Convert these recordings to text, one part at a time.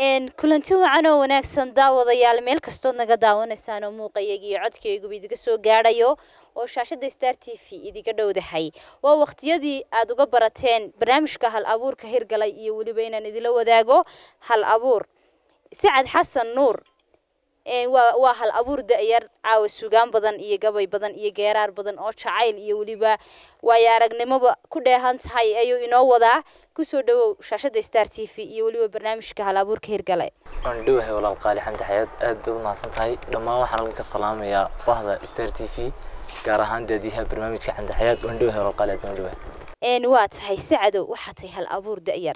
kulanti wacan oo wanaagsan daawadayaal meel kastood naga daawanaysaan oo muuqayga iyo codkaygu idiga soo gaarayo oo shaashada Star TV idiga dhowdahay waa waqtiyadii aad uga barateen barnaamijka hal abuurka hirgalay iyo waliba inaan idila wadaago hal abuur Sacad Xasan Nuur waa hal abuur da'yar caawa suugaan badan iyo gabay badan iyo geeraar badan oo jacayl iyo waliba waaya aragnimada ku dheehan tahay ayuu inoo wadaa kusoo dhawow shaashada Star TV iyo waliba barnaamijka hal abuurka hirgalay aan dhawahay walaal qaali xanta xayad aad u mahadsan tahay dhamaan waxaan ka salaamayaa bahda Star TV gaar ahaan daadiyaha barnaamijka xanta xayad aan dhawahay walaal qaali aad dhawahay waa tahay Sacado waxa tahay hal abuur da'yar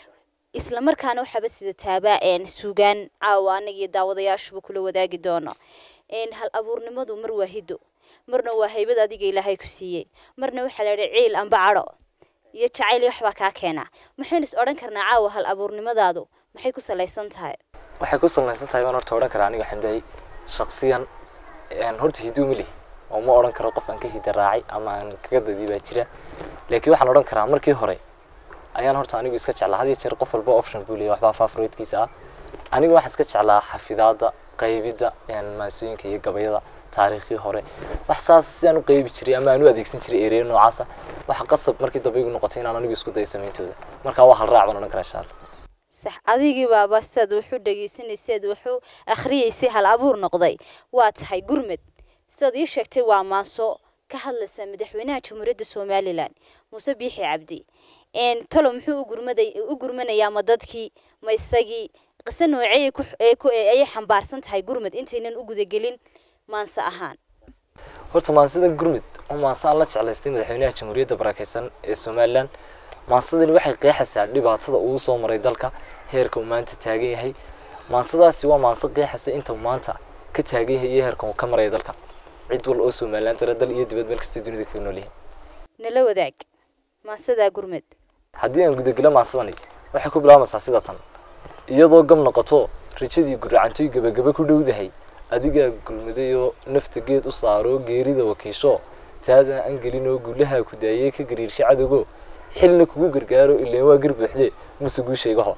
isla markaana waxaba sida taabaa suugaan caawaaniga daawadayaashu kula wadaagi doono hal abuurnimadu mar waahido marna waa haybad adiga Ilaahay ku siiyay marna waxa la ciil amba caro iyo jacayl waxba ka keena maxaynu is oran karnaa caawa hal abuurnimadaadu maxay ku salaysan tahay waxay ku salaysan tahay waan horta oran karaa aniga xamday shakhsiyan horta hidumili oo ma oran karo qof aan ka hida raacay ama aan kaga dadiiba jira laakiin waxaan oran karaa markii hore ayaan horta anigu iska jeclaa hadii jeer qof walba option buu leeyahay waxba favorite-kiisa anigu waxaan iska jeclaa xafidaada qaybida maasooyinka iyo gabayada taariikhii hore wax saas si aan u qaybi jiray ama aan u adeegsan jiray ereyo noocaas wax qasab markii dambe igu noqotay inaan anigu isku day sameeytooda marka waa hal raac baan karaa shaar sax adigii baaba sad wuxuu dhageysanaysid wuxuu akhriyay hal abuur noqday waa tahay gurmad sidii sheegtay waa maaso ka hadlaysa madaxweynaha Jamhuuriyadda Soomaaliland Muuse Biixi Cabdi talo muxuu u gurmanayaa madadkii ma isagii qisa noocay ay xambaarsan tahay gurmad intaynan u gudagelin maansa ahaan horta maansadan gurmad oo maansa la jeclaystay madaxweynaha Jamhuuriyadda barakeysan ee Soomaaliland maansadani waxay qeexaysaa dhibaatada uu soo maray dalka heerka uu maanta taagan yahay maansadaasi waa maansa qeexaysa inta maanta ka taagan yahay heerka uu ka maray dalka cid wal oo Soomaaliland dal iyo dibad meel kasta dunida ka nool yahay nala wadaag maansada gurmad haddii aan gudagala maasadani waxay ku bilaabaysaa sida tan iyadoo gam noqoto rajadii guracantay gabagaba ku dhowdahay adiga gulmadayo nafta geed u saaro geerida wakiisho taada aan gelino gulaha ku daayay ka gariirsha cadowgo xilna kugu gargaaro ilaa waa garbuuxde musugu sheegaho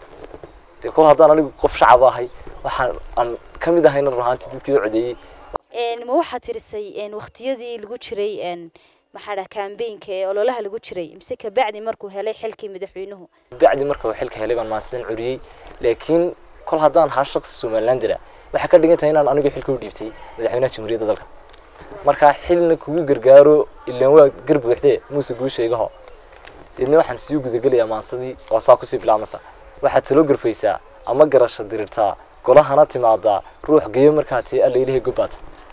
kol haddaan anigu qof shacab ahay waxaan kamid ahay in ruuxantii dadkii u codeeyay ma waxa tirisay waqtiyadii lagu jiray maxaa campaign-ka ee ololaha lagu jiray mise ka bacdi markuu helay xilkii madaxweynuhu bacdi markuu xilka helay baan maasan curiyay laakiin kol haddaan ha shakhsi Soomaaliland dira waxa ka dhigan tahay inaan anigu xilka u dhiibtay madaxweynaha Jamhuuriyadda dalka marka xilna kugu gargaaro ilaa waa garbuuxde musugu sheegaho idina waxaan sii gudagalayaa maansadii oo saa ku sii bilaabmasa waxa talo garfaysaa ama garasho dirirtaa golahana timaada ruux geeyo markaa tii alla ilaahay gobaad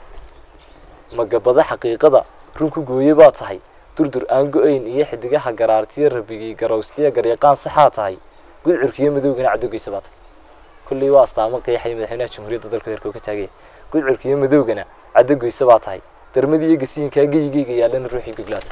magabada xaqiiqada runku gooyay baa tahay durdur aan go'ayn iyo xidigaha garaartiya rabigii garawstiya gareeqaan saxa tahay gudcurkiyo madowgana cadogaysa baad kulli waa astaamo qeexay madaxweynaha Jamhuuriyadda dalka heerka ka taagay gudcurkiyo madowgana cadogaysa baa tahay darmadii gasiinka geeyigayga yaalan ruuxii goglaad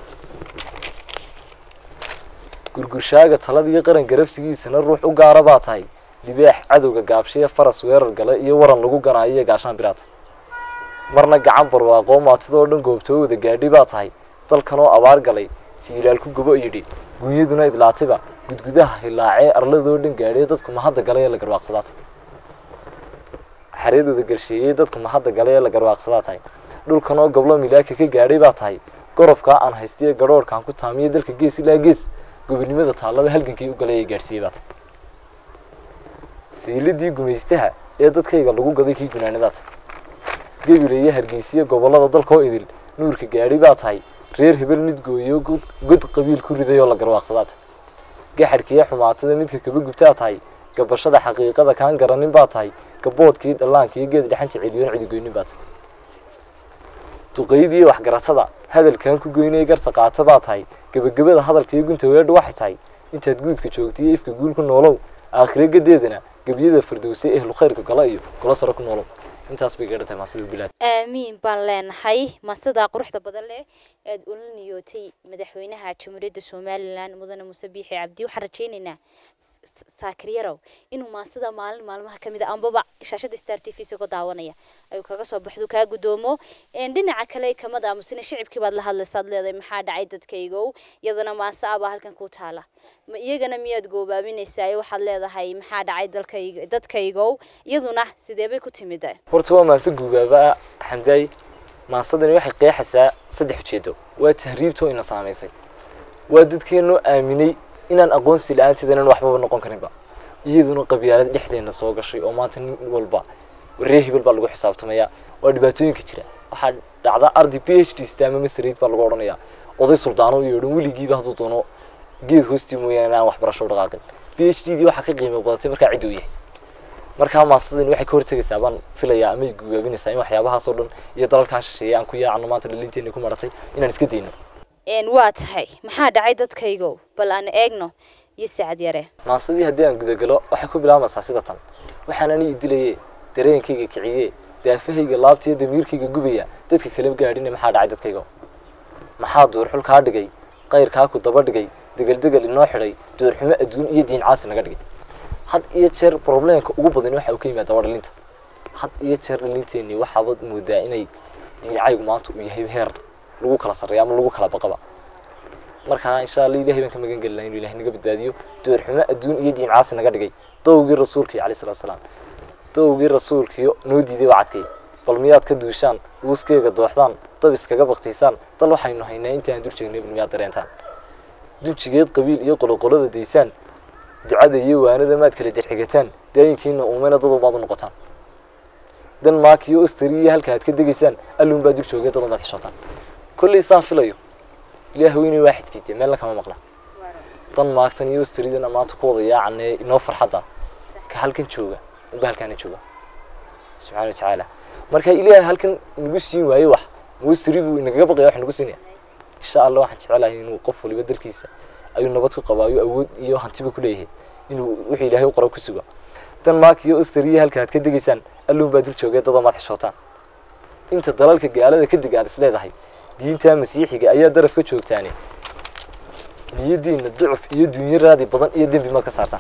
gurgurshaaga taladiga qaran garabsigiisana ruux u gaara baa tahay libaax cadowga gaabshiya faras weerar gala iyo waran lagu ganaayo gaashaan biraata marna gacan barwaaqo maatidoo dhan goobtooda gaadhi baa tahay dalkan oo abaar galay jiilaal ku gubo yidhi gunyaduna idlaatiba gudgudaha hilaacee arladoo dhan gaadhay dadku ma hadda galay la garwaaqsadaa xareedooda galsheeyay dadku ma hadda galay la garwaaqsadaa tahay dhulkan oo goblo milaaka ka gaadhay baa tahay gorobka aan haystiyo garoorkan ku taamiyo dalka gees ilaa gees gobonimada taalada halgankii u galay ay gaarsiiyay baa tahay siiladii gumaystaha ee dadkayga lagu gaday kii gunaanadaad gabileeye hargeysiyo gobolada dalka oo idil nuurka gaadhi baa tahay reer hebel mid gooyo god qabiil ku riday oo la garwaaqsadaa gaxarkiya xumaatada midka kaba gubtaa tahay gabashada xaqiiqada kaan garanin baa tahay gaboodkii dhallaankii geed dhaxanta celiyoon cidigoynin baa tahay duqeydii wax garatada hadalkan ku goynay garta qaata baa tahay gabagabada hadalkii gunta weedhu waxay tahay intaad guudka joogtay ifka guul ku noolow aakhire gadeedana gabiyada firdowsay ehlu khayrka gala iyo kula sare ku noolow intaas bay gaadhatay maasida bilaad aamiin baan leenahay maasida quruxda badan leh aad u niyootay madaxweynaha Jamhuuriyadda Soomaaliland mudane Muuse Biixi Cabdi waxaan rajaynaynaa saakriyarow inuu maasida maalmaha kamid ah ambaba shaashada Star TV soo daawanaya ayuu kaga soo baxdo ka gudoomo dhinaca kale kamada aamusina shicibkii baad la hadlaysaad leedahay maxaa dhacay dadkaygo iyadana maasa aba halkan ku taala ma iyagana miyaad goobaabinaysaa waxaad leedahay maxaa dhacay dadkaygo iyaduna sidee bay ku timid horta waa maasa goobaaba xamday maasadani waxay qeexaysaa saddex ujeedo waa tahriibto ina saameysay waa dadkeenu aaminay inaan aqoonsi la'aanteedana waxba noqon karinba iyaduna qabyaalad dhexdeena soo gashay oo maanta nin walba wareehibal baa lagu xisaabtamaya oo dhibaatooyinka jira waxa dhacda arday PhD istaama mastered baa lagu oranayaa oday suldaano iyo dhan wiligiiba haduu doono geed hoosti mooyaan aan waxbarasho dhaqaaqin PhD waxa ka qiimo badatay marka cid uu yahay marka maasadani waxay ka hortagaysaa baan filayaa ama ay guubaabinaysaa in waxyaabahaas oo dhan iyo dalalka shisheeye aan ku yaacno maanta dhalinteena ku maratay inaan iska deyno waa tahay maxaa dhacay dadkaygo bal aan eegno iyo saacad yare maasadii haddii aan gudagalo waxay ku bilaabaysaa sida tan waxaan ani dilayay dareenkayga kiciye daafahayga laabtiyo damiirkayga gubaya dadka kale gaadhin maxaa dhacay dadkaygo maxaa door xul ka dhigay qayrka ku daba dhigay degal inoo xiray door xumo adduun iyo diin caasi naga dhigay had iyo jeer problemka ugu badan waxa uu ka yimaado dhalinta had iyo jeer dhalinteeni waxa bad moodaa inay diicaygu maanta u yahay heer lagu kala sareeyo ama lagu kala baqaba marka insha Allah Ilaahay baan ka magan galnaa inuu Ilaahay naga badbaadiyo door xumo adduun iyo diin caasi naga dhigay dawgii rasuulkii kaleey salaam dawgii rasuulkii noo diiday wacadkay bal miyaad ka duushaan uuskeega dooxdaan dab iskaga baqtiisaan dal waxaynu haynaa inta aan dur joognay miyaad dareentaan dujigeed qabiil iyo qoloqolada deysaan ducada iyo waanada maad kala dirxigataan daayinkiina uumana dad baad u noqotaan dan maakiyo Australia halka aad ka degaysaan alluun baa dur joogay dad baad xishootaan kulli saan filayo Ilaahay inuu waahidkiite meel kama maqla dan maagtan iyo Australia maanta ku wada yaacnay inoo farxada ka halkan jooga halkan jooga subhanahu wa ta'ala marka Ilaahay halkan nagu siin waayo wax muusribu inaga baqay wax nagu siinaya insha Allah waxaan jecelahay inuu qof waliba dalkiisa ayuu nabad ku qabaayo awood iyo hantiba ku leeyahay inuu wixii Ilaahay u qoro ku sugo dan maakiyo Australia halka aad ka degaysaan alluun baa dul joogay dad maad xishootaan inta dalalka gaalada ka digaad isleedahay diinta masiixiga ayaa daraf ka joogtaane niyadiina ducuf iyo dunyaraadi badan iyo dambi ma ka saartaan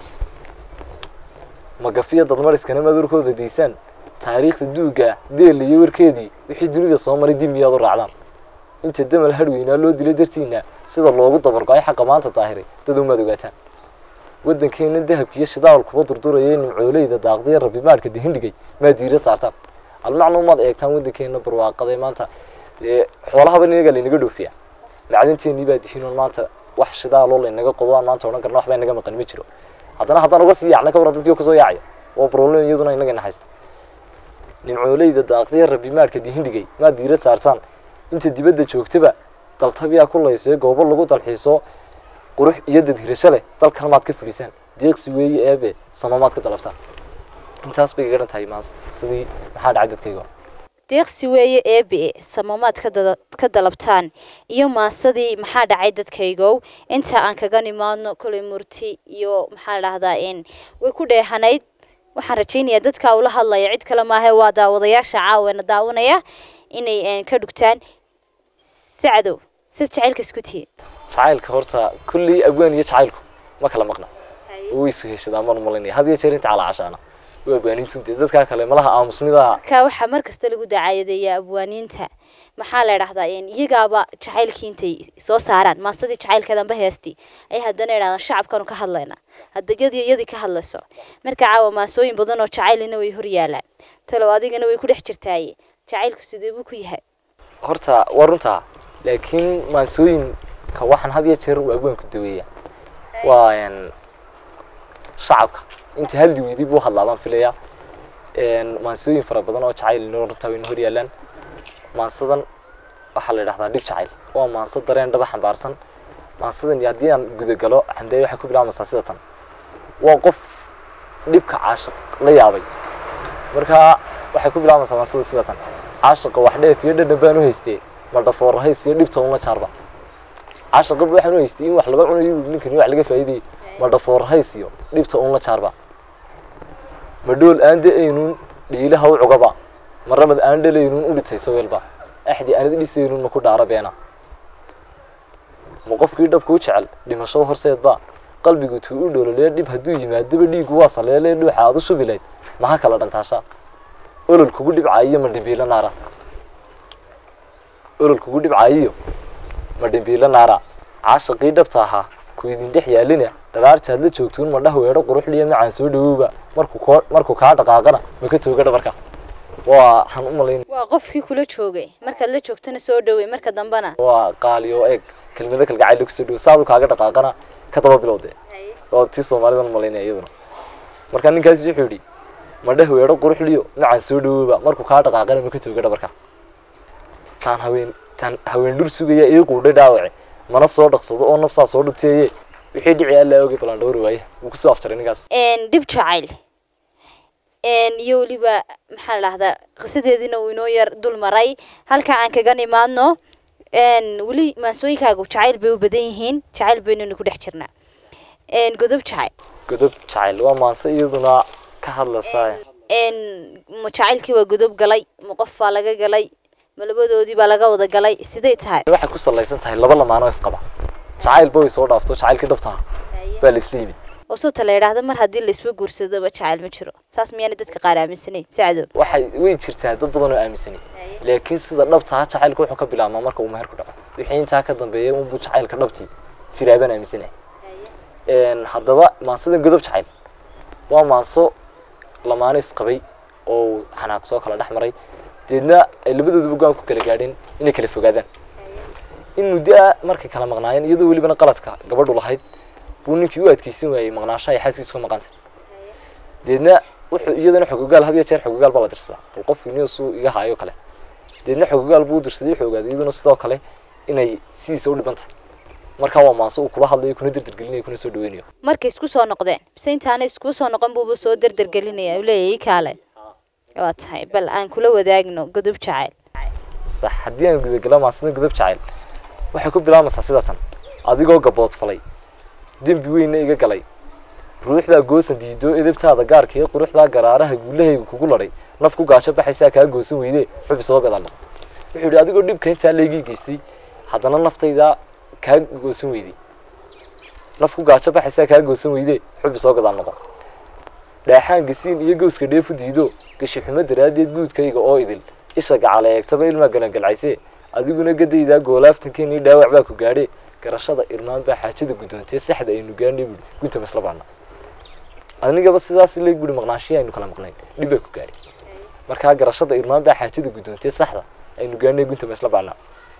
magafiya dad mariskana madurkooda deysaan taariikhda duuga deeliyo warkeedii wixii dunida soo maray dib miyaad u raacdaan inta damal hadweyna loo dilay dartiina sida loogu dabarqay xaq maanta daahiray dad u madogaataan wadankeena dahabkiyo shidaal kuba durdurayeen nimcooleyda daaqday rabbi maarka dihindhigay ma diira saartaan almacluumaad eegtaan wadankeena barwaaqaday maanta xoolaha inaga leenaga dhoofiya macdinteeni baa dihiinoon maanta wax shidaal oo leenaga qodaan maanta oran karno waxba inaga maqan ma jiro haddaan uga sii yaacna ka waran dadkii ka soo yaacay oo problem iyaduna inaga haysta nimcooleyda daaqday rabbi maarka dihindhigay ma diira saartaan inta dibadda joogtaba daltabiya ku leysay goobo lagu dalxiiso qurux iyo dad hirasho leh dalkan maad ka fulisaan deeqsi weeye eebe samamaad ka dalabtaan intaas bay garan tahay maas sidii maxaa dhacay dadkayga deeqsi weeye eebe samamaad ka dalabtaan iyo maasadii maxaa dhacay dadkaygo inta aan kaga nimaadno kulay murti iyo maxaa dhahdaa in way ku dheehanayd waxaan rajaynayaa dadka ula hadlaya cid kale ma aha waa daawadayaasha caawina daawanaya inay ka dhugtaan sacado si jacaylka isku tii jacaylka horta kulli abwaan iyo jacaylku ma kala maqna oo isu heshada ma malinaya hadiya jeer inta ala cashaana waa abwaanintu dadka kale malaha aamusnida ka waxa markasta lagu dacaayadeeyaa abwaaninta maxaa la yiraahdaa in iyagaaba jacaylkii intay soo saaraan maasadii jacaylkeedanba heesti ay haddana yiraahdaan shacabkanu ka hadlayna hadda iyadii ka hadlayso marka caawa maasooyin badan oo jacaylina way hor yaalaan talo adigana way ku dhex jirtaaye jacaylku sidee buu ku yahay horta warunta laakiin maasooyinka waxaan had iyo jeer u abwaanku daweeyaa waa shacabka inta hal diwidi buu hadlaabaan filaya maasooyin fara badan oo jacayl inoo runta way hor yaalaan maasadan waxa la yiraahdaa dhib jacayl waa maasad dareen dhaba xambaarsan maasadan haddii aan gudagalo xamday waxa ku bilaabaysaa sida tan waa qof dhibka caashiq la yaabay marka waxay ku bilaabaysaa maasada sida tan caashiqa wax dheef iyo dhadhan baan u haystay ma dhafoor hays iyo dhibta una jaarba caashiqa waxaan u haystay in wax laga cunayo ninkan wax laga faa'iiday ma dhafoor hays iyo dhibta una jaarba ma dhool aan deeynun dhiilaha u cugaba marnamad aan dhaleynun u dhitay sawilba axdi aanad dhisaynun ma ku dhaara beena ma qofkii dhabku jecel dhimasho horseedba qalbigu tuu u dhoololay dhib haduu yimaado dhiigu waa saleelay dhuuxa aad u subilayd ma kala dhantaasha olol kugu dhibcaayo ma dhimbiila naara olol kugu dhibcaayo ma dhimbiila naara caashaqii dhabta ahaa ku idin dhex yaalina dhalaartaad la joogtuun ma dhah weedho quruxliya macaan soo dhawowba markuu kaa dhaqaaqana ma ka tooga dhabarka waa waxaan u malayn waa qofkii kula joogay markaad la joogtana soo dhawey marka dambana waa qaaliyo eeg kelmada kalgacayl ku soo dhaw saadu kaaga dhaqaaqana ka daba bilowde oo tii Soomaalidan malaynay iyaduna marka ninkaas wuxuu yiri ma dhah weedho quruxliyo macaan soo dhawowba markuu kaa dhaqaaqana ma ka tooga dhabarka tan haween dur sugaya iyo quudhay dhaawac mana soo dhaqsado oo nafsa soo dhubteeyay wixii dhici alla oogay balan dhowr waay uu ku soo aftaray ninkaas dib jacayl iyo waliba maxaa la dhahdaa qisadeedina uu inoo yar dul maray halka aan kaga nimaadno wali maasooyinkaagu jacayl bay u badan yihiin jacayl baynu ku dhex jirnaa godob jacayl waa maase iyaduna ka hadlaysaa jacaylkii waa godob galay ma qof baa laga galay ma labadoodii baa laga wada galay sidee tahay waxay ku salaysan tahay laba lamaano isqaba jacayl boy soo dhaafto jacaylkii dhabta baa la isliimi oo soo tala yiraahdo mar hadii la isba guursado ba jacayl ma jiro saas miyana dadka qaar aaminsanay saacado waxay way jirtaa dad badan oo aaminsanay laakiin sida dhabta jacaylku wuxuu ka bilaabmaa marka uu meher ku dhaco wixii inta ka dambeeyay uu jacaylka dhabti jiraaban aaminsanay haddaba maasada godob jacayl waa maaso lamaano isqabay oo xanaaq soo kala dhaxmaray deedna ay labadooduba go'aan ku kala gaadheen inay kala fogaadaan in muddo markay kala maqnaayeen iyadoo waliba qaladka gabadhu lahayd buu ninkii u adkeysan waayay maqnaashaha xaaskiisa ka maqantay deedna wuxuu iyadana xogogaal had iyo jeer xogogaal baa la dirsadaa bal qofkii inuu soo iga haayo kale deedna xogogaal buu dirsaday xogaaday iyaduna sidoo kale inay sidiisa u dhiban tahay marka waa maaso uu kula hadlayo kuna dirdirgelinayo kuna soo dhaweynayo markay isku soo noqdeen mise intaanay isku soo noqon buu soo dirdirgelinaya uu leeyahay kaale waa tahay bal aan kula wadaagno godob jacayl sax haddii aan gudagala maasada godob jacayl waxay ku bilaabmaysaa sidatan adigoo gabood falay dembi weyn iga galay ruuxda goosan diido edebtaada gaarka iyo quruxda garaaraha guulahaygu kugu laray naf ku gaasho baxaysa ka goosan weyde xubi soo gadalno wuxuu yiri adigoo dhibka inta leegi geystay haddana naftayda ka goosan weyde naf ku gaasho baxaysa ka goosan weyde xubi soo gadalno dhaaxaan gasiin iyo gooska dheefu diido gashi xumo daraadeed guudkayga oo idil isha gacaleegtaba ilma galan galcayse adiguna gadayda goolaaftankeeni dhaawac baa ku gaadhay garashada irmaan baa xaajada gudoontay saxda aynu gaarnay buu gunta masla baana anigaba sidaas leey guri maqnaashiya aynu kala maqnayn dhib ku gaari marka garashada irmaan baa xaajada gudoontay saxda aynu gaarnay gunta masla baana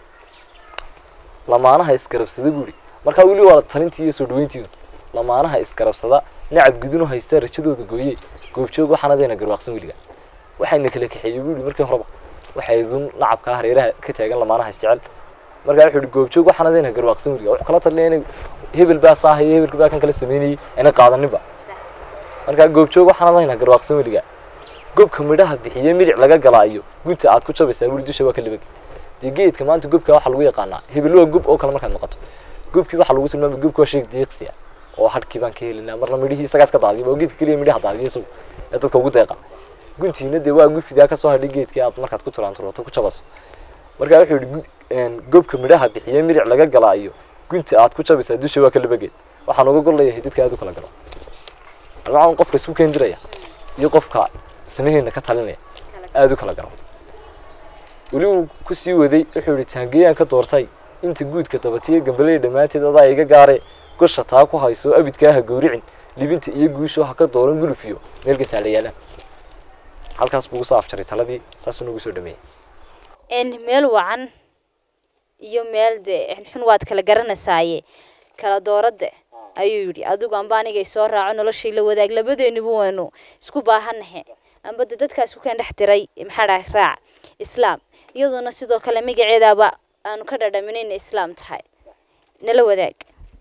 lamaanaha iskarabsada guri marka wali waa talintii iyo soo dhaweyntii lamaanaha iskarabsada nacab gudunu haysta rajadooda gooyay goobjoog waxaanadeena garwaaqsan wiliga waxayna kala kaxeeyay guri markii horeba waxay dun nacabka hareeraha ka taagan lamaanaha isjecel marka wuxuu goobjoog waxaanadeena garwaaqsan wiliga wax kala talneen hebel baa saahay hebel baa kan kala sameeyay ana qaadaninba marka goobjoog waxaanadeena garwaaqsan wiliga goobka midhaha bixiyay milic laga galaayo gunta aad ku jabaysaa wili dusha waa kala bag digeedka maanta goobka waxa lagu yaqaanaa hebel waa goob oo kala markaad noqoto goobkii waxa lagu tilmaamay goobka waa sheeg deeqsiya oo hadkii baan ka helinaa marna midhihii isaga iska daadiyo oo geedka kaliya midhaha daadiyayso ee dadka ugu deeqa guntiina de waa gufidaa ka soo hadhay geedkii aad markaad ku turaanturooto ku jabaso marka wuxuu yiri goobka midhaha bixiyay milic laga galaayo gunta aad ku jabaysaa dusha waa kala bageed waxaan uga goleeyahay dadka aad u kala galo waxaan qofka isku keendiraya iyo qofka sameeyna ka talinaya aad u kala galo wali uu ku sii waday wuxuu yiri taangiyaan ka doortay inta guudka dabatiye gambalay dhamaanteed adaa iga gaare gosha taa ku hayso abidkaaha gowricin libinta iyo guusho ha ka dooran gulufiyo meel ka taalayaala halkaas buu soo afjaray taladii saas uu nagu soo dhameeyay meel wacan iyo meel de xun waad kala garanaysaa kala doorada ayuu yiri adigu amba aniga soo raaco noloshii la wadaag labadeeniba waanu isku baahanahay amba dadkaas ku kan dhex diray maxaa raac islaam iyaduna sidoo kale magaceedaba aanu ka dhadhaminayn islaam tahay nala wadaag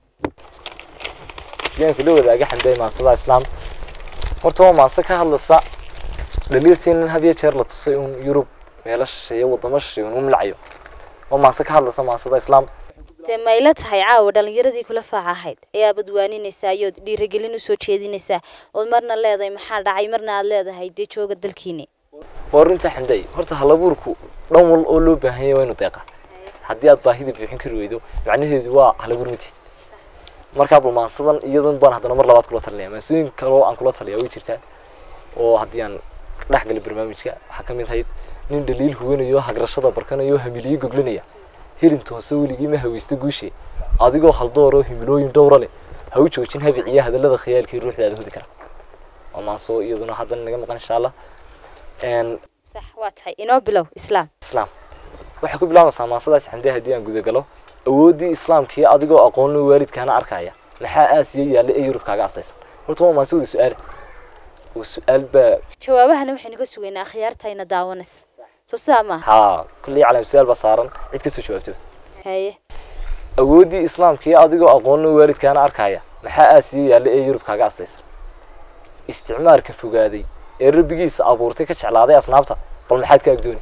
yaan kula wadaaga xamday maasada islaam horta waa maasa ka hadlaysa dhaliirteen hadiya jeer la tusay Yurub meelashay wadamo shay uu mlacayo waa maasa ka hadlaysa maasada islaam mayla tahay caawa dhalinyaradii kula faacahayd ayaa badwaaninaysaa iyo dhiirigelin u soo jeedinaysaa oo marna leedahay maxaa dhacay marna aad leedahay de jooga dalkiina وارنت حمدي هرت هالبوركو دون أو لو بهاي وين طاقة حدي أطباهي ذي بيحين كرويدو يعني هذا هالبور متي مركب المنصدن يدن بان هذا نمر لبعض كلها ترليه مسؤولين كلو عن كلها ترليه ويشرتها وهديان راح قل برنامجك حكمين هيد نين دليل هو إنه يوه حجرشة بركانه يوه هميلي جوجلنيه هيرين توسوي لقي ما هو يستجوشي عادي خلدوره هميلوين دورله هو تشوفين هذي عياه هذا اللي خيال كي يروح هذا ذكر وما سو يدون هذا النجم إن شاء الله إن صح واتهاي إنه بلو إسلام وحكوا بلا ما صدق حمدي هديان جود قالوا ودي إسلام كي عادي أقول والد كان أركايا لحق آسيا اللي يروح كاجا أساس قلت ما سوي سؤال والسؤال جوابها نحن نقول سوينا خيارتين داونس سوسامة ها كل على سؤال بصارن يتكسر جوابته هاي awoodii islaamkii adigoo aqoon waalidkaana arkaya maxaa aasiyay yaalla ee Yurub kaaga astaysa isticmaalka fogaaday ee rabbigiisa abuurtay ka jeclaaday asnaabta bal maxaad ka agdooni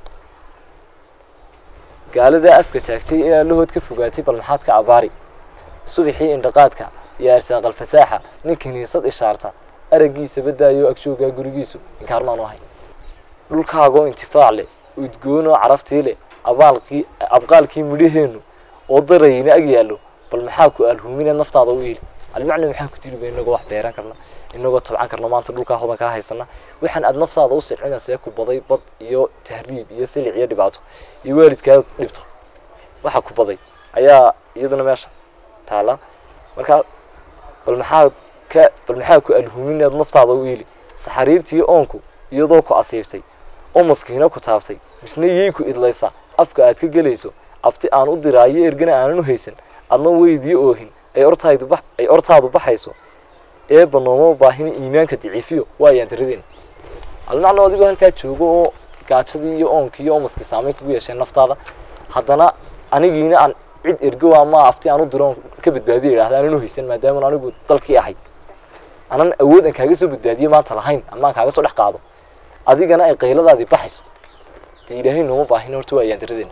gaalada afka taagtay ee allahood ka fogaatay bal maxaad ka abaari subaxii indhaqaadka iyo arsaaqal fasaaxa ninkiniisad ishaarta aragiisa badaayo agjooga gurigiisu inkaarmaan ahay dhulkaago intifaac leh udgoonoo caraftii leh abqaalkii midhaheenu وضرينا أجياله بل محاكو الهومين النفط هذا ويل المعنى محاكو تيلو بيننا جوا حبيران كرنا إنه طبعا كرنا ما أنت دولك هذا كاه يصنع وإحنا النفط هذا وصل عنا سياكو بضي بض يو تهريب يسلع يدي بعضه يوارد كاد لبته وحكو بضي أيا يدنا ماشى تعالى مركا بالمحاكو الهومين النفط هذا ويل سحريرتي أنكو يضوكو عصيبتي ومسكينه كتابتي بس نيجيكو إدليسا أفكار كجليسو أفتي أنا أقدر أيه إرجع أنا نهيسن أنا ويدي أوهن أي أرتاض بحيسو إيه بنوما باهين إيمان كتعيفيو ويا تردين المعنى هذا بهن كاتشوجو كاتشدي يوم كيوم مسك سامي كبير عشان نفترض حدنا أنا جينا عن عيد إرجع ما أفتي أنا أقدر كبد دادي هذا أنا نهيسن ما دام أنا أقول طلقي أحد أنا أود إن كاجسو بالدادي ما طلعين أما كاجسو لح قاعدة أدي أنا قيلة هذه بحيسو تيجي نوما باهين أرتوا يا تردين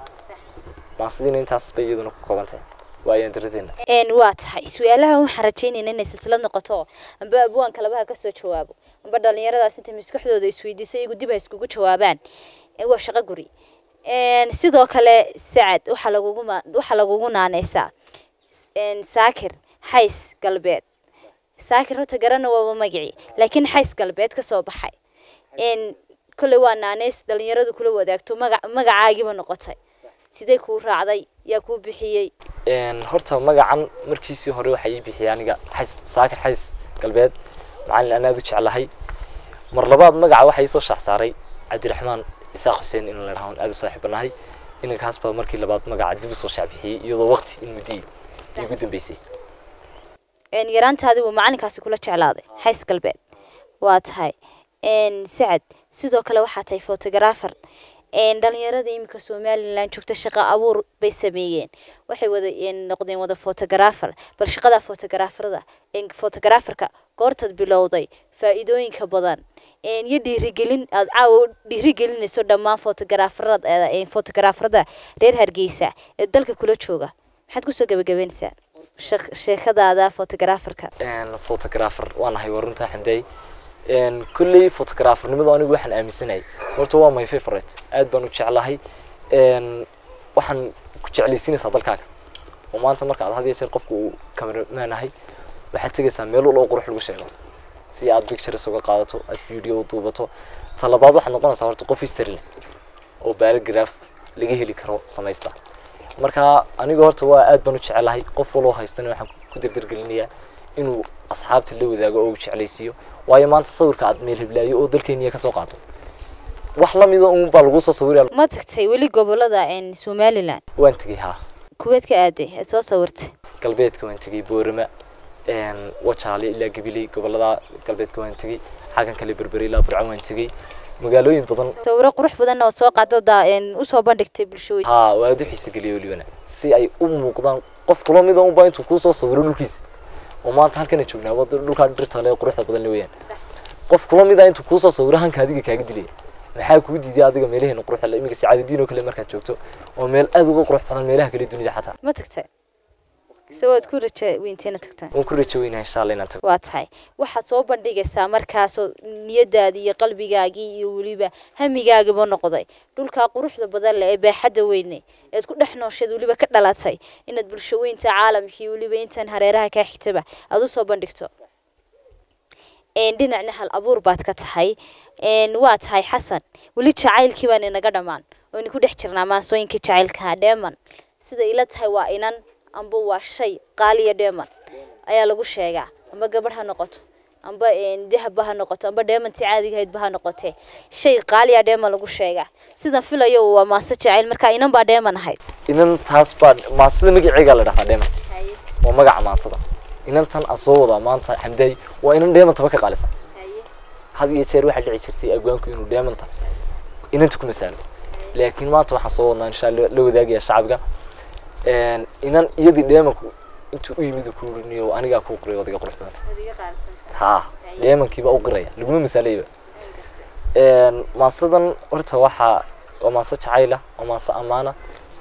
ما صدقني أنت أصبحت كوبانتين وأيام تردين. إن واتها سؤالها وحرجين إن سلسلة نقطة أبوان كلامها كسر جوابه بدل يرى ذا سنت مسكح ذا السويدي سيجو دي بيسكو جوابان هو شقة قري إن سيدا كله سعد وحلقونا نساء إن ساكر حيس قلبيت ساكر هو تجرنا ومجعي لكن حيس قلبيت كصوب حي إن كل وانا ناس دل يرى ذو كل وداكتو مجا عاجب النقطة sidee ku raacday yaa ku bixiyay horta magacan markiisii hore waxa ii bixiyay aniga saakir xays galbeed macallin aan aad u jeclahay mar labaad magaca waxa ii soo shax saaray Cabdiraxmaan Isaaq Xuseen in la raahon aad u saaxiibanahay in kaas baa markii labaad magaca dib u soo shax bixiyay iyadoo waqti in mudii ugu dambeysay yaraantaadii uu macallinkaasi kula jeclaaday xays galbeed waa tahay Sacad sidoo kale waxa tahay photographer dhalinyarada imika Soomaaliland joogta shaqo abuur bay sameeyeen waxay wada noqdeen wada photographer bal shaqada photographerka goortad bilowday faa'iidooyinka badan iyo dhiirigelin aad dhiirigelinayso dhammaan photographerada reer Hargeysa ee dalka kula jooga maxaad ku soo gabagabeynaysaa sheekadaada photographerka photographer waan ahay warunta xamday كل فوتوغرافر نمضي أنا وحن أمسناي ورتوا my favorite أد بنو تشعلهاي وحن كتشعلي سنة صدق كاك وما أنت مركز هذه الشيء قفكو كاميرا ما نهاي وحتى جالس عمله لو قروح الوشيله سياد بيكتشر سوق قاعدته الفيديو طوبته طلبات وحن نقول صورت قفي ستريل وبارجراف لقيه لي كرو سمايستا مركز أنا قررتوا أد بنو تشعلهاي قف والله هيستنى وحن كدر درجلنيه إنه أصحابتي اللي وذا جو تشعليسيو waayo maanta sawirka aad meel hiblaayo oo dalkeeniya ka soo qaato wax la mid ah baa lagu soo sawiray ma tagtay wali gobolada Somaliland waan tagay ha kuweedka aaday soo sawirtay galbeedka waan tagay Boorama wajaale ilaa Gabiley gobolada galbeedka waan tagay xagan kale Berberi ilaa Burco waan tagay magaalooyin badan sawiro qurux badan oo soo qaado u soo bandhigtay bulshooyinka ha waa aad u xiiso galiyay waliba si ay u muuqdaan qof kula mid ah baa intuu ku soo sawiro dhulkiisa وما أنت هالكنا شوفنا وضل كان درت عليه قروحه بدل نويان قف كل ما إذا أنتوا كوسا صورها كهذيك كهجدلي محاك ودي دي هذيك ميله نقروح على إمك سعادة دين وكل مركز شوفته وميل أذو قروح بدل ميله كل الدنيا حتى ما تكتب سواد ku raja weynteena tagtaan waan ku rajo weynahay insha Allah inaan tago waa tahay waxaad soo bandhigaysaa markaas niyadaadii iyo qalbigaagii iyo waliba hamigaagaba noqday dhulka quruxda badan leh ee baaxadda weyn ee ku dhex noosheed waliba ka dhalatay inaad bulsho weynta caalamkii waliba intan hareeraha ka xigtaba aad u soo bandhigto dhinacna hal abuur baad ka tahay waa tahay Xasan wali jacaylkii baan inaga dhamaan oo ina ku dhex jirnaa maansooyinka jacaylka dheeman sida ila tahay waa inan amba waa shay qaaliya dheeman ayaa lagu sheegaa amba gabadh ha noqoto amba dahab ha noqoto amba dheemantii caadiga ahayd ha noqotee shay qaaliya dheeman lagu sheegaa sida filayo waa maasa jacayl marka inan baa dheeman ahayd inan taas baa maasada magaciiga la dhahaa dheeman waa magaca maasada inantan asoo wada maanta xamday waa inan dheemanta ba ka qaalisan had iyo jeer waxa dhici jirtay agwaanku inuu dheemanta inanta ku masaalo laakiin maanta waxaan soo wadnaa insha Allah la wadaagaya shacabka inan iyadii dheemanku intuu u yimid ku runiyo aniga ku qoriyo wadiga qurux badan ha dheemankii ba u qiraya laguma masaalayba maasadan horta waxa waa maasa jacayla waa maasa amaana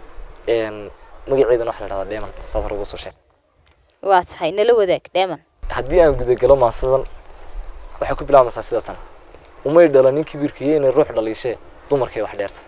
magaceedana waxa la dhahdaa dheeman safar ugu soo sheeg waa tahay nala wadaag dheeman haddii aan guda galo maasadan waxa ku bilaabmaysaa sida tan umay dhalanin kibirkiye inay ruux dhalishay dumarkay wax dheerta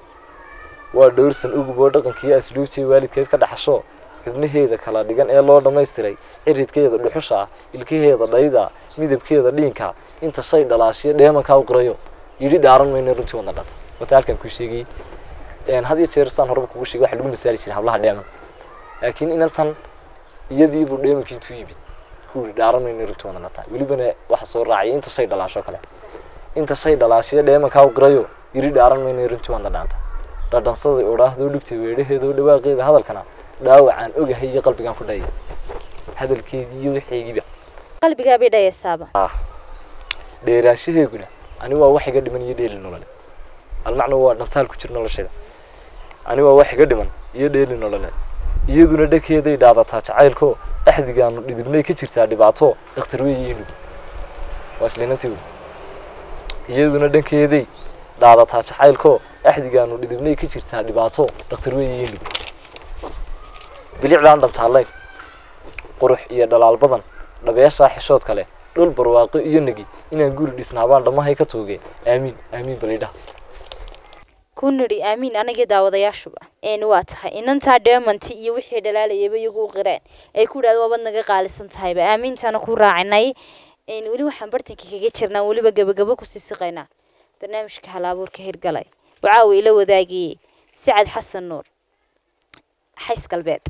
waa dhowrsan ugu boo dhaqankii asluubtii waalidkeed ka dhaxasho xubnaheeda kala dhigan ee loo dhameystiray ciridkeeda dhuxusha ilkaheeda dhayda midabkeeda dhiinka inta shay dhalaashiyo dheemanka u qirayo yiri dhaaran mayna runtii wada dhata wata halkan ku sheegay had iyo jeer saan horba kugu sheegay waxa lagu misaali jiray hablaha dheeman laakiin inantan iyadii buu dheemankii intuu yimid ku dhaaran mayna runtii wada dhata walibana waxa soo raacay inta shay dhalaasho kale inta shay dhalaashiyo dheemanka u qirayo yiri dhaaran mayna runtii wada dhata dhadhansada oo dhaahdo dhigtay weedheedo dhawaaqeeda hadalkana dhaawacaan ogahay iyo qalbigan ku dhayay hadalkeedii iyo wixii qalbiga bay dhayaysaba dheeraashadeeguna ani waa wax iga dhiman iyo dheeli nolol almacno waa dhantaal ku jir nolosheeda ani waa wax iga dhiman iyo dheeli nolol iyaduna dhakeeday dhaadataa jacaylko axdigaanu dhidibnay ka jirtaa dhibaato dhakhtar weeyeen waslinantii iyaduna dhakeeday dhaadataa jacaylko axdigaanu dhidibnay ka jirtaa dhibaato dhakhtar weeyeen bilicdaan dhantaalay qurux iyo dhalaal badan dhabeesha xishood kale dhul barwaaqo iyo nagi inaan guri dhisnaabaan dhamahay ka toogay aamin aamin balidha kunri aamin aniga daawadayaashuba waa tahay inanta dheemanti iyo wixii dhalaalayaba iyagu qireen ay ku dhaad wabad naga qaalisan tahayba aamintana ku raacinay wali waxaan bartanka kaga jirnaa waliba gabagabo ku siisiqaynaa barnaamijka halabuurka hirgalay وعاوي إلى وذاقي سعد حسن نور حيس قلبيت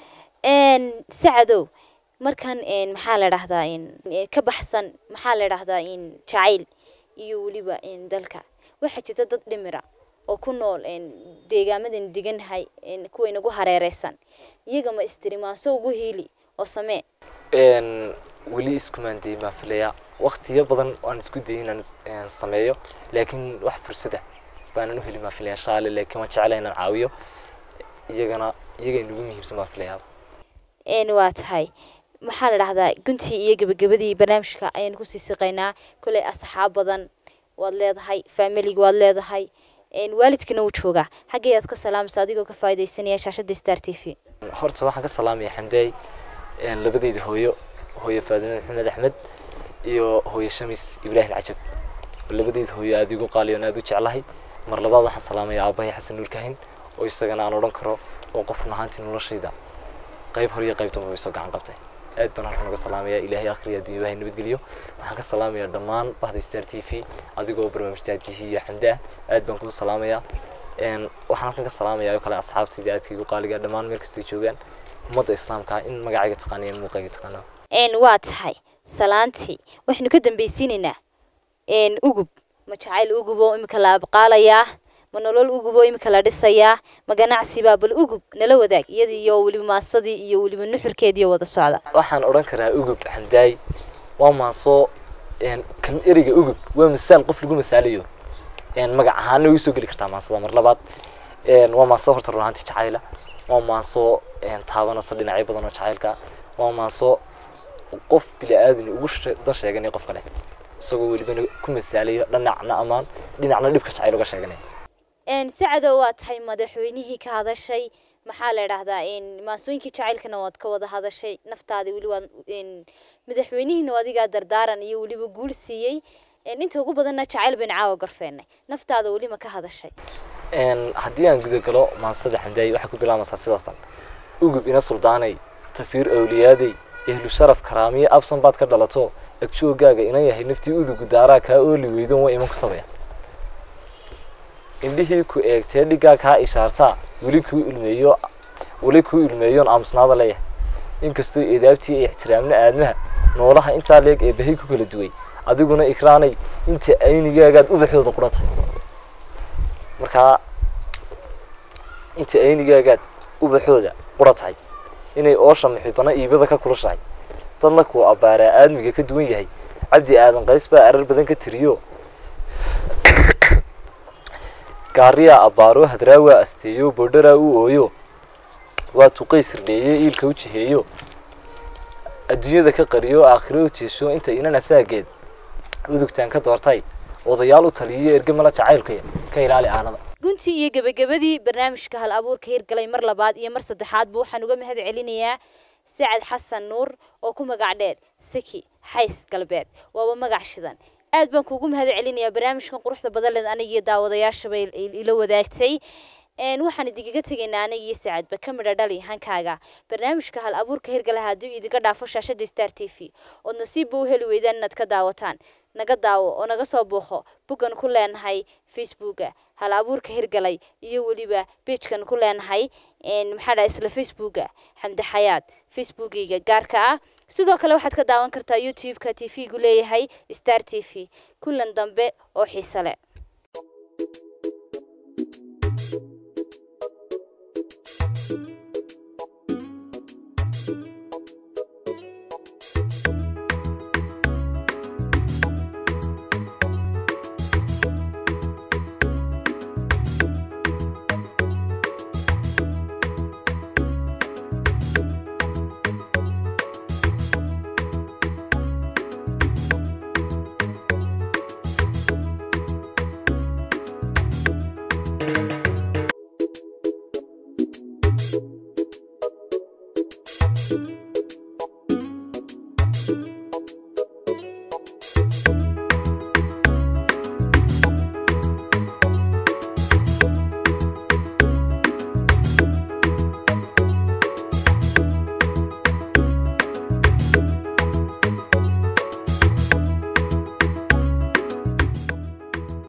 سعدو مركان محل رهدا كبحسن محل رهدا شعيل يوليبا دلكا واحد جدد دمرة وكنول ديجامدين ديجن هاي كوين جو هريرسان يجمع استريما سو هيلي وسماء ولي اسكماندي ما فيليا وقت يبضن وأنا سكودي إن سمايو لكن واحد فرصة بأنا نهلي ما فيليا شغال لكن ما تعلينا عاويو يجنا نقوم يبسم ما فيليا وات هاي محل هذا كنت يجي بجبدي برنامجك أين كوسي سقينا كل أصحاب بدن والله هاي فاميلي والله هاي والدك نوتشوجا حاجة كسلام صادق وكفايدة السنة شاشة ستار تي في horta waxaan ka salaamay xamday labadayda hooyo Faadimo Maxamed Axmed iyo hooyo Shamis Ibrahim Cajab labadayda hooyo aad igu qaaliyoon aad u jeclahay mar labaad waxaan salaamay aabahay Xasan Nuur Kahin oo isagana aan oran karo oo qof nahaantii noloshayda qayb hor iyo qayb dambe soo gacan qabtay aad baan halkan uga salaamaya Ilaahay akhriya adduunyada nabadgeliyo waxaan ka salaamayaa dhammaan bahda Star TV adigoo barnaamijka TV iyo xamdaa aad baan ku salaamayaa waxaan halkan ka salaamayaa kale asxaabtayda aadkaygu qaaliga dhammaan meel kasta joogaan ummadda islaamka in magacayga taqaaneen muuqayga taqaanaa waa tahay salaantii waxaanu ka dambaysiinaynaa ugub ma jacayl ugub oo imika la abqaalayaa ma nolol ugub oo imika la dhisayaa ma ganacsi baa bal ugub nala wadaag iyadii iyo waliba maasadii iyo waliba nuxurkeedii wada socda waxaan oran karaa ugub xamdaay waa maaso kan eriga ugub waa misaal qof lagu misaaliyo magac ahaan way soo gali kartaa maasada mar labaad waa maaso horta runaantii jacayla waa maaso taabanaysa dhinacyo badan oo jacaylka waa maaso qof bini'aadan ugu dan sheeganay qof kale isagoo waliba ku misaaliyo dhinacna amaan dhinacna dhibka jacayl uga sheeganay sacado waa tahay madaxweynihii ka hadashay maxaa la yiraahdaa in maasooyinkii jacaylkana waad ka wada hadashay naftaada wali waa in madaxweynihiina adiga dardaaran iyo waliba guul siiyay inta ugu badanna jacayl baan caawa garfeenay naftaada wali ma ka hadashay haddii aan guda galo maansada xanday waxa ku bilaamaysaa sidaasan ugub ina suldaanay tafiir awliyaaday ehlu sharaf karaamiye absan baad ka dhalato agjoogaaga ina yahay naftii udugu daaraa kaa ooli weydoon waa iman ku sameeya indhihii ku eegtee dhigaa kaa ishaartaa weli kuu ilmeeyoon aamusnaada leeyahay inkastoo eedaabtii ay ixtiraamna aadmaha noolaha intaa leeg ee bahay ku kala duway adiguna ikraanay inta aynigaagaad ubaxooda quratay markaa inta aynigaagaad ubaxooda quratay inay oosha muxibana iibada ka kulashahay dadna ku abaaraa aadmiga ka duwan yahay cabdi aadan qays baa arar badan ka tiriyo gaariya abaaro hadraawa asteeyo boodhara u ooyo waa tuqaysirdeeye iilka u jiheeyo adduunyada ka qariyo aakhiro jeesho inta inana saageed udugtaan ka doortay odayaal u taliyo ergamala jacaylka ka ilaali aanada gunti iyo gabagabadii barnaamijka hal abuurka hirgalay mar labaad iyo mar saddexaad buu waxaan uga mahad celinayaa Saacid Xasan Nuur oo ku magac dheer Saki Xays Galbeed waa magac shidan aad baan kuugu mahad celinayaa barnaamijkan quruxda badan leh aniga daawadayaasha bay ila wadaagtay waxaan idiga tagaynaa aniga iyo Saacid ba kamida dhali hankaaga barnaamijka hal abuurka hirgalay hadii idiga dhaafo shaashada Star TV oo nasiib u heli weydaan inaad ka daawataan naga daawo oo naga soo booqo bugan ku leenahay Facebook hal abuurka hirgalay iyo waliba page-kan ku leenahay maxaa isla Facebook Xamdi Xayaat Facebook-iga gaarka ah sidoo kale waxaad ka daawan kartaa YouTube-ka TV-gu leeyahay Star TV kulan dambe oo xiiso leh